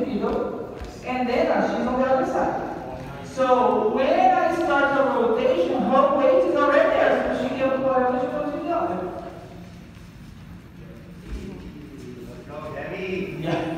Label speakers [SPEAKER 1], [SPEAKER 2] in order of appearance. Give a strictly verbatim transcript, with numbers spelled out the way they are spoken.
[SPEAKER 1] middle, and then uh, she's on the other side. So when I start the rotation, her weight is already there, so she can put whatever she wants to the other.
[SPEAKER 2] Let's go, Debbie.
[SPEAKER 1] Yeah.